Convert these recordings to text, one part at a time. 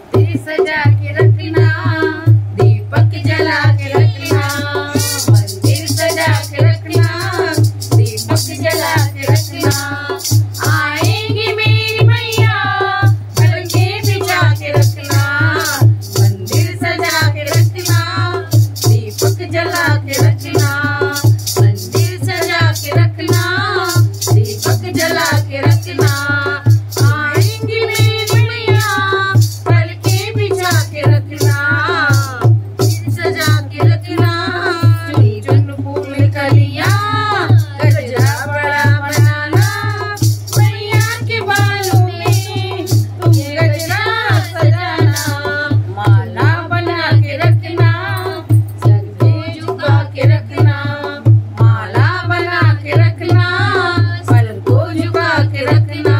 मंदिर सजा के रखना, दीपक जला के रखना, मंदिर सजा के रखना, दीपक जला के रखना। आएंगी मेरी मैया पलके बिछा के रखना, मंदिर सजा के रखना, दीपक जला के रखना, मंदिर सजा के रखना, दीपक जला के रखना। आएंगी मेरी मैया पलके बिछा के रखना, मंदिर सजा के रखना। चुन फूल कलियां गजरा बड़ा बनाना, मैया के बालों में तुम गजरा सजाना, माला बना के रखना, सर पे झुका के रखना, माला बना के रखना, सर को झुका के रखना।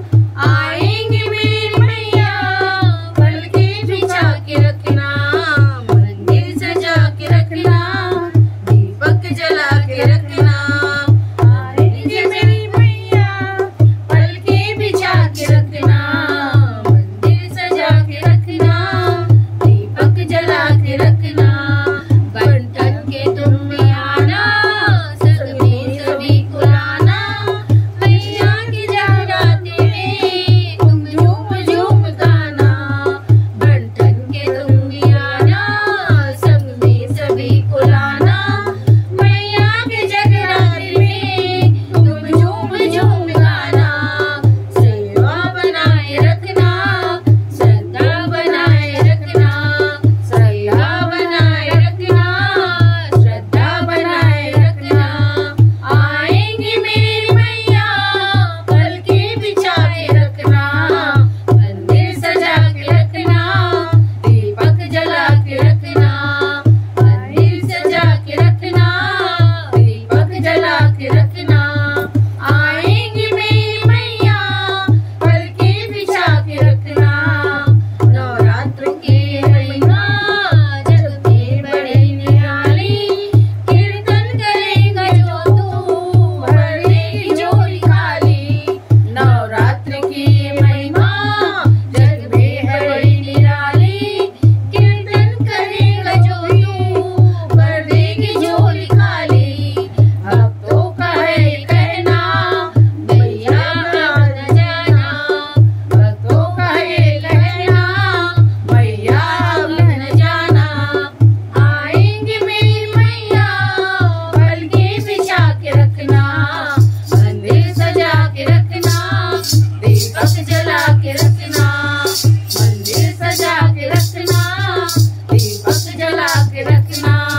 आएंगी मेरी मैया पलके बिछा के रखना, मंदिर सजा के रखना, दीपक जला के रखना। आएंगी मेरी मैया पलके बिछा के रखना, मंदिर सजा के रखना, दीपक जला के रखना। बंटन के तुम भी आना, संग में सभी को लाना, मैया की जगराते में तुम झूम झूम गाना। बंटन के तुम भी आना, संग में सभी को लाना, मैया के जगराते में तुम झूम झूम गाना। सेवा बनाए रखना, श्रद्धा बनाए रखना, सेवा बनाए रखना, श्रद्धा बनाए रखना। आएंगी मेरी मैया पलके बिछा के रखना, मंदिर सजा के रखना, दीपक जला के रखना, मंदिर सजा के रखना, दीपक जला के रखना। आएंगी मेरी मैया पलके बिछा के रखना। नवरात्र के महिमा जग में बड़े निराली, कीर्तन करेगा जो तू भर देगी झोली खाली। नवरात्र की महिमा जग में है बड़ी निराली, कीर्तन करेगा जो तू भर देगी झोली खाली। भक्तों का है कहना, मैया न जाना, भक्तों का है कहना, मैया न जाना। आएंगी मेरी मैया पलके बिछा के रखना, मंदिर सजा के रखना, दीपक जला के रखना, मंदिर सजा के रखना, दीपक जला के रखना।